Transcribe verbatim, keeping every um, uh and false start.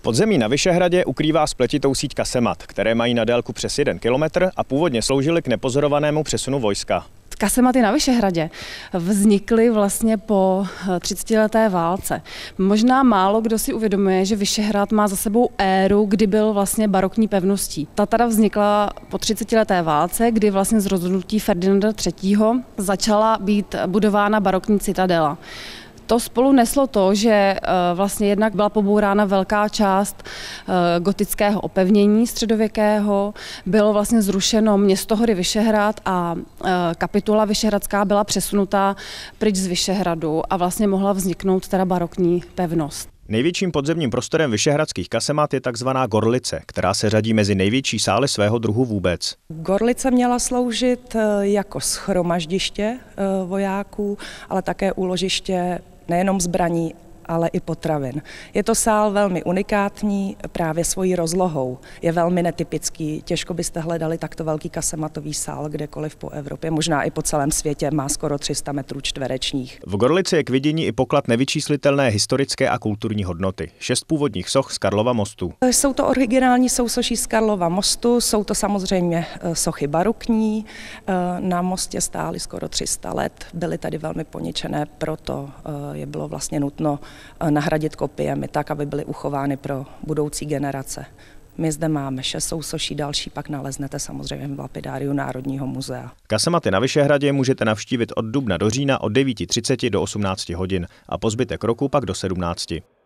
Podzemí na Vyšehradě ukrývá spletitou síť kasemat, které mají na délku přes jeden kilometr a původně sloužily k nepozorovanému přesunu vojska. Kasematy na Vyšehradě vznikly vlastně po třicetileté válce. Možná málo kdo si uvědomuje, že Vyšehrad má za sebou éru, kdy byl vlastně barokní pevností. Ta teda vznikla po třicetileté válce, kdy vlastně z rozhodnutí Ferdinanda třetího začala být budována barokní citadela. To spolu neslo to, že vlastně jednak byla pobourána velká část gotického opevnění středověkého, bylo vlastně zrušeno město hory Vyšehrad a kapitula vyšehradská byla přesunuta pryč z Vyšehradu a vlastně mohla vzniknout teda barokní pevnost. Největším podzemním prostorem vyšehradských kasemat je takzvaná Gorlice, která se řadí mezi největší sály svého druhu vůbec. Gorlice měla sloužit jako shromaždiště vojáků, ale také úložiště nejenom zbraní, ale i potravin. Je to sál velmi unikátní právě svojí rozlohou. Je velmi netypický. Těžko byste hledali takto velký kasematový sál kdekoliv po Evropě, možná i po celém světě, má skoro tři sta metrů čtverečních. V Gorlici je k vidění i poklad nevyčíslitelné historické a kulturní hodnoty. Šest původních soch z Karlova mostu. Jsou to originální sousoší z Karlova mostu, jsou to samozřejmě sochy barokní. Na mostě stály skoro tři sta let, byly tady velmi poničené, proto je bylo vlastně nutno nahradit kopiemi tak, aby byly uchovány pro budoucí generace. My zde máme šest sousoší, další pak naleznete samozřejmě v lapidáriu Národního muzea. Kasematy na Vyšehradě můžete navštívit od dubna do října od devíti třiceti do osmnácti hodin a po zbytek roku pak do sedmnácti.